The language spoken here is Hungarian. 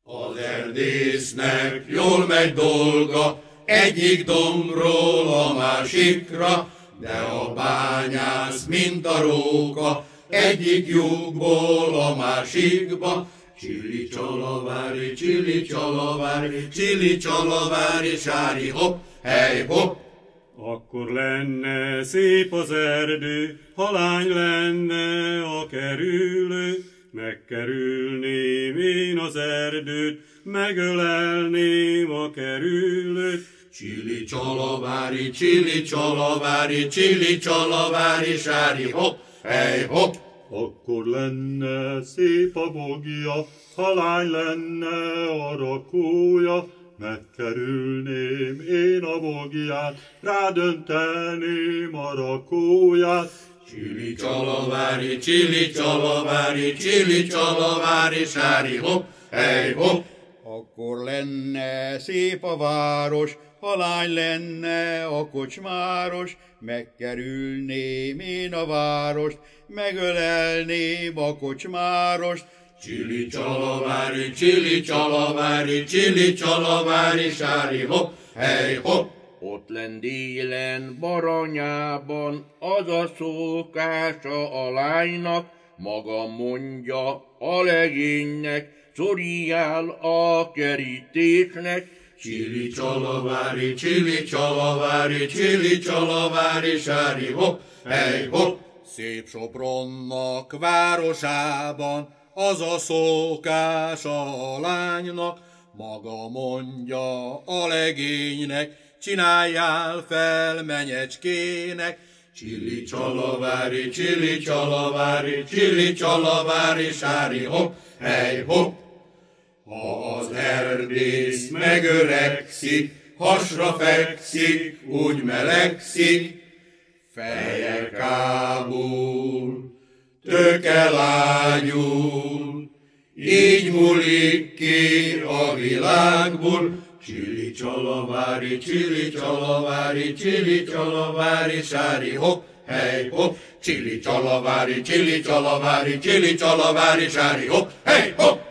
Az erdésznek jól megy dolga, egyik dombról a másikra, de a bányász, mint a róka, egyik lyukból a másikba. Csili csalavári, csili csalavári, csili csalavári, sári hopp, hely hopp. Akkor lenne szép az erdő, ha lány lenne a kerülő. Megkerülném én az erdőt, megölelném a kerülőt. Csili csalavári, csili csalavári, csili csalavári, sári hopp, hely hopp. Akkor lenne szép a bogja, ha lány lenne a rakója. Megkerülném én a bogját, rádönteném a rakóját. Csili csalavári, csili csalavári, csili csalavári, sári hopp, hely hopp. Akkor lenne szép a város, ha lány lenne a kocsmáros. Megkerülném én a várost, megölelném a kocsmárost. Csili csalavári, csili csalavári, csili csalavári, sári hopp, hely hopp. Ott lendélen Baranyában az a szokása a lánynak, maga mondja a legénynek, szorjál a kerítésnek. Csili csalavári, csili csalavári, csili csalavári, sári hopp, hely hopp. Szép Sopronnak városában az a szokása a lánynak, maga mondja a legénynek, csináljál fel menyecskének. Csili csalavári, csili csalavári, csili csalavári, sári hopp, hely hopp. Ha az erdész megöregszik, hasra fekszik, úgy melegszik, feje kábul, töke lágyul, így múlik ki a világból. Csili csalavári, csili csalavári, csili csalavári, sári hopp, hely hopp. Csili csalavári, csili csalavári, csili csalavári, sári hopp, hely hopp.